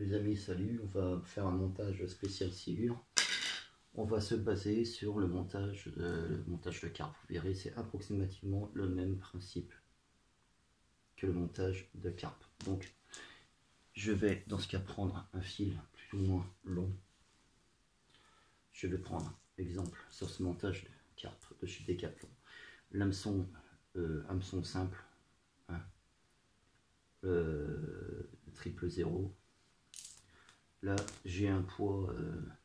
Les amis, salut, on va faire un montage spécial sciure. On va se baser sur le montage de carpe. Vous verrez, c'est approximativement le même principe que le montage de carpe. Donc, je vais dans ce cas prendre un fil plus ou moins long. Je vais prendre, exemple, sur ce montage de carpe de chez Decathlon, l'hameçon hameçon simple, hein, triple 0. Là, j'ai un poids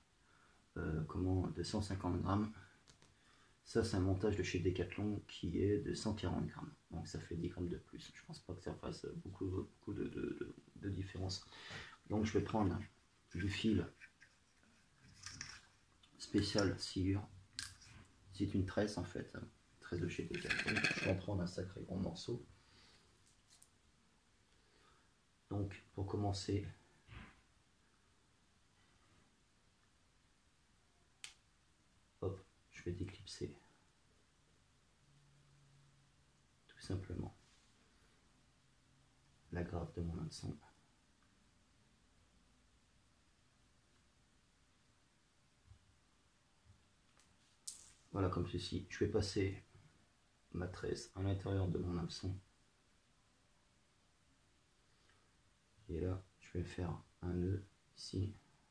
de 150 grammes. Ça, c'est un montage de chez Decathlon qui est de 140 grammes. Donc, ça fait 10 grammes de plus. Je pense pas que ça fasse beaucoup de différence. Donc, je vais prendre du fil spécial sciure. C'est une tresse en fait, tresse de chez Decathlon. Je vais en prendre un sacré grand morceau. Donc, pour commencer, hop, je vais déclipser tout simplement la grappe de mon hameçon. Voilà, comme ceci. Je vais passer ma tresse à l'intérieur de mon hameçon. Et là, je vais faire un nœud ici.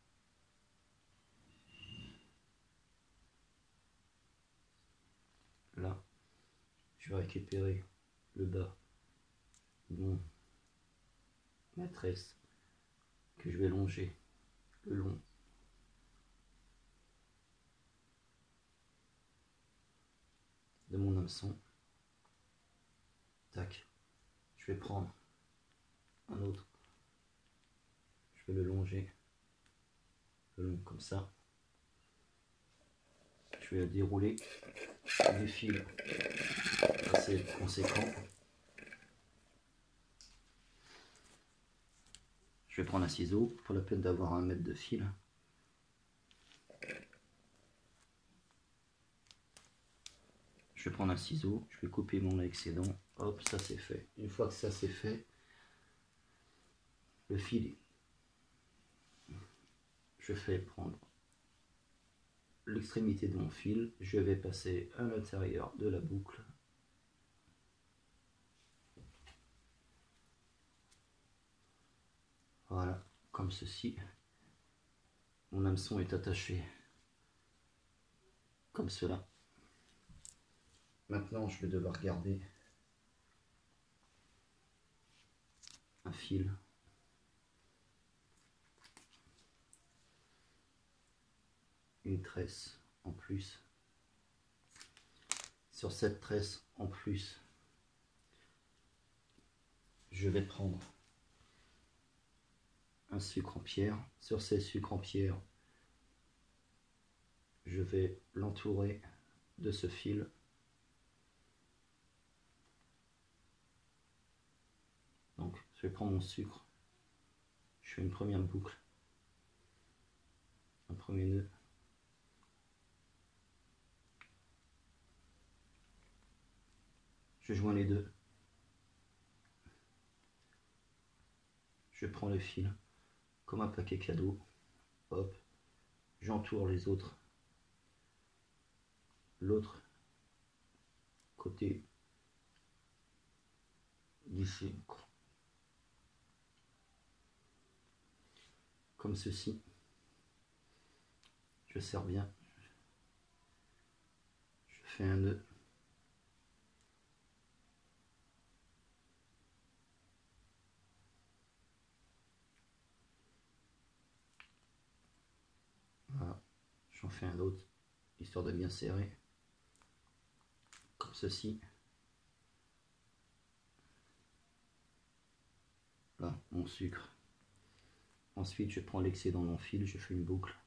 Là, je vais récupérer le bas de ma tresse que je vais longer le long de mon hameçon. Tac. Je vais prendre un autre. Je vais le longer le long comme ça. Je vais dérouler des fils assez conséquents. Je vais prendre un ciseau, pour la peine d'avoir 1 mètre de fil. Je vais prendre un ciseau, je vais couper mon excédent. Hop, ça c'est fait. Une fois que ça c'est fait, le fil, je fais prendre l'extrémité de mon fil, je vais passer à l'intérieur de la boucle. Voilà, comme ceci. Mon hameçon est attaché comme cela. Maintenant, je vais devoir garder un fil. Une tresse en plus. Sur cette tresse en plus, je vais prendre un sucre en pierre. Sur ces sucres en pierre, je vais l'entourer de ce fil. Donc, je vais prendre mon sucre. Je fais une première boucle, un premier nœud. Je joins les deux. Je prends le fil comme un paquet cadeau. Hop, j'entoure les autres. L'autre côté du sucre. Comme ceci. Je serre bien. Je fais un nœud. Voilà. J'en fais un autre, histoire de bien serrer. Comme ceci. Là, mon sucre. Ensuite, je prends l'excédent de mon fil, je fais une boucle.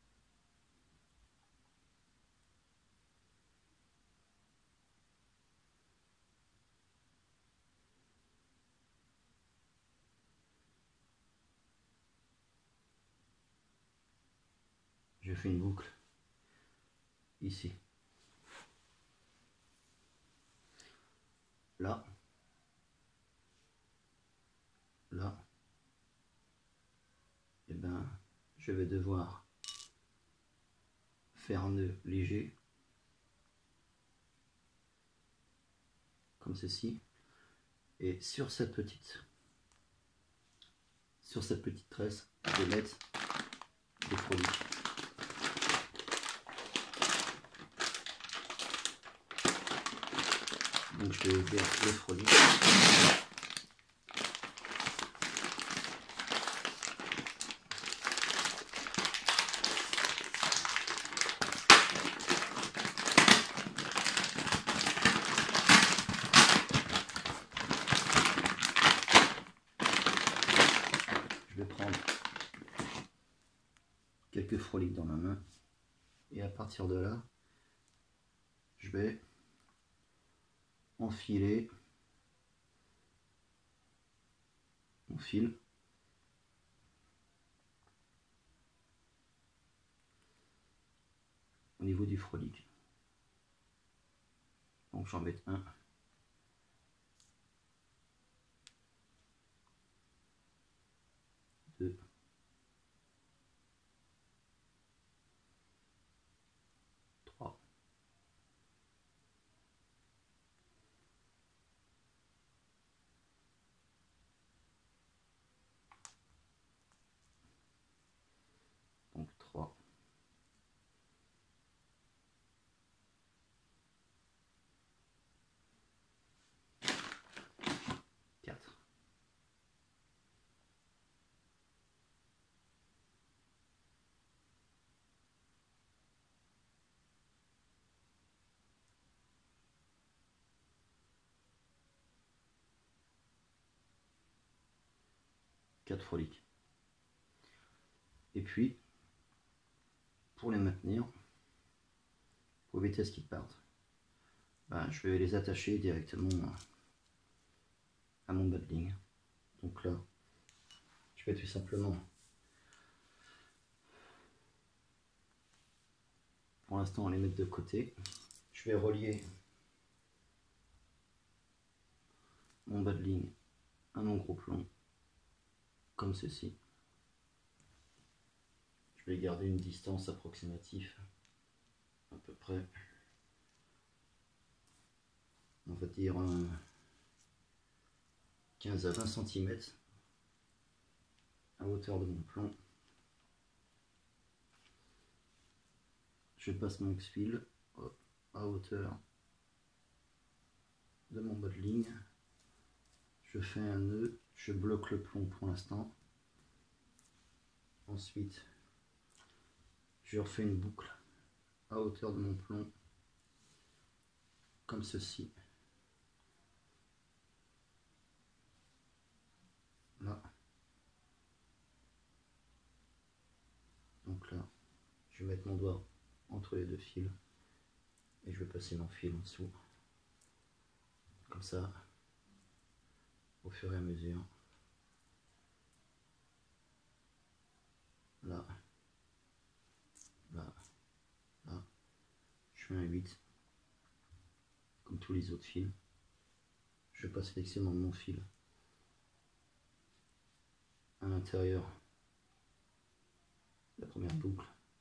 Je fais une boucle ici. Là. Là. je vais devoir faire un nœud léger, comme ceci, et sur cette petite tresse, je vais mettre des froliques. Donc je vais ouvrir les froliques. Je vais prendre quelques froliques dans ma main et à partir de là, je vais enfiler mon fil au niveau du frolique. Donc j'en mets un, deux, trois, donc 3, 4, 4 froliques. Et puis, pour les maintenir, pour éviter à ce qu'ils partent, ben, je vais les attacher directement à mon bas de ligne. Donc là, je vais tout simplement, pour l'instant, les mettre de côté. Je vais relier mon bas de ligne à mon gros plomb, comme ceci. Je vais garder une distance approximative, à peu près, on va dire 15 à 20 cm à hauteur de mon plomb. Je passe mon X-fil à hauteur de mon bas de ligne. Je fais un nœud, je bloque le plomb pour l'instant. Ensuite, je refais une boucle à hauteur de mon plomb, comme ceci. Là. Donc là, je vais mettre mon doigt entre les deux fils et je vais passer mon fil en dessous. Comme ça, au fur et à mesure. Là, là, là. Je fais un 8, comme tous les autres fils. Je passe sélectionnant mon fil à l'intérieur de la première boucle.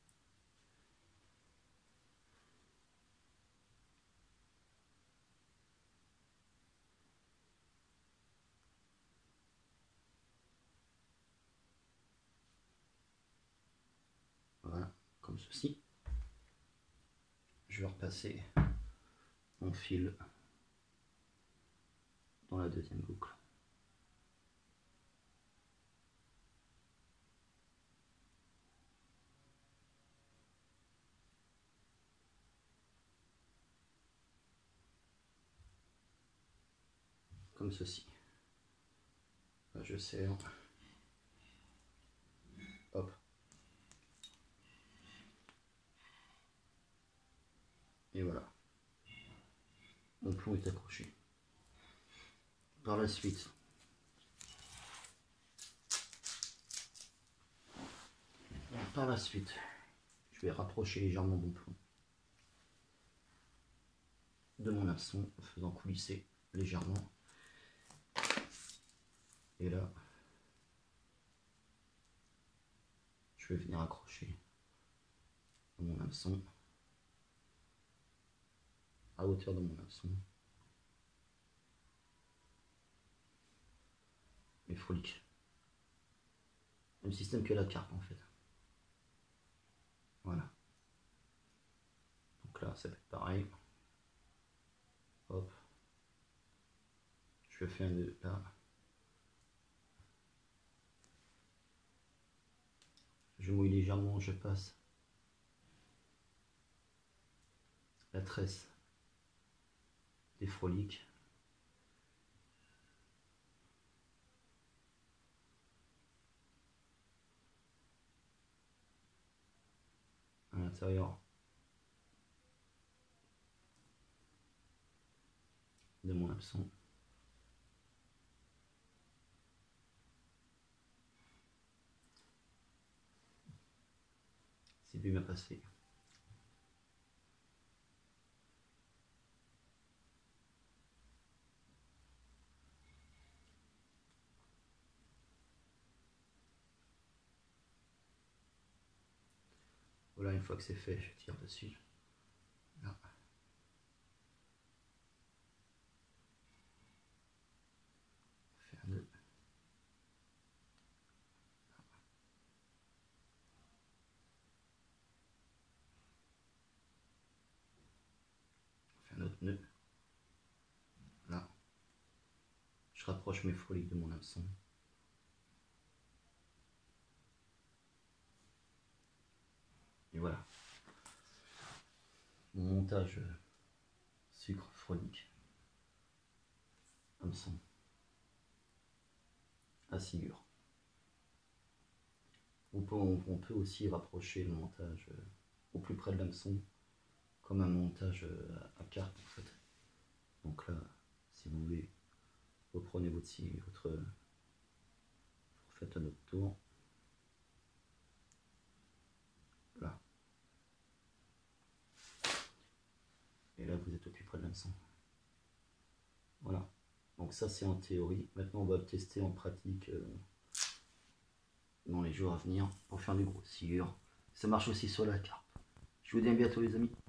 Voilà, comme ceci. Je vais repasser mon fil dans la deuxième boucle. Comme ceci. Là, je serre. Hop. Et voilà. Mon plomb est accroché. Par la suite, je vais rapprocher légèrement mon plomb de mon hameçon en faisant coulisser légèrement. Et là, je vais venir accrocher mon hameçon à hauteur de mon hameçon. Mes froliques. Même système que la carpe en fait. Voilà. Donc là, ça va être pareil. Hop. Je fais un nœud là. Je mouille légèrement, je passe la tresse des froliques. À l'intérieur de mon hameçon. C'est bien passé. Voilà, une fois que c'est fait, je tire dessus. Là. On fait un nœud. On fait un autre nœud. Là. Je rapproche mes froliques de mon hameçon. Et voilà. Mon montage sucre frolique. Hameçon. À ciguë. On peut aussi rapprocher le montage au plus près de l'hameçon, comme un montage à carpe en fait. Donc là, si vous voulez, vous prenez vous faites un autre tour. Là. Et là, vous êtes au plus près de l'hameçon. Voilà. Donc ça, c'est en théorie. Maintenant, on va le tester en pratique dans les jours à venir pour faire du gros sciure. Ça marche aussi sur la carpe. Je vous dis à bientôt les amis.